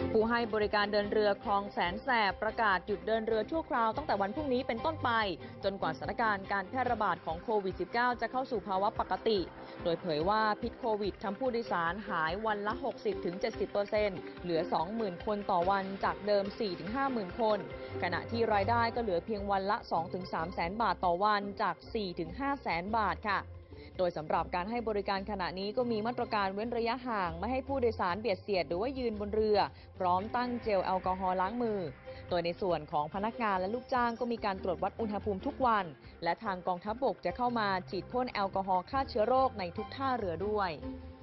ผู้ให้บริการเดินเรือคลองแสนแสบประกาศหยุดเดินเรือชั่วคราวตั้งแต่วันพรุ่งนี้เป็นต้นไปจนกว่าสถานการณ์การแพร่ระบาดของโควิด -19 จะเข้าสู่ภาวะปกติโดยเผยว่าพิษโควิดทำผู้โดยสารหายวันละ 60-70% เหลือ 20,000 คนต่อวันจากเดิม 4-50,000 คนขณะที่รายได้ก็เหลือเพียงวันละ 2-3 แสนบาทต่อวันจาก 4-5 แสนบาทค่ะโดยสำหรับการให้บริการขณะนี้ก็มีมาตรการเว้นระยะห่างไม่ให้ผู้โดยสารเบียดเสียดหรือว่ายืนบนเรือพร้อมตั้งเจลแอลกอฮอล์ล้างมือโดยในส่วนของพนักงานและลูกจ้างก็มีการตรวจวัดอุณหภูมิทุกวันและทางกองทัพบกจะเข้ามาฉีดพ่นแอลกอฮอล์ฆ่าเชื้อโรคในทุกท่าเรือด้วย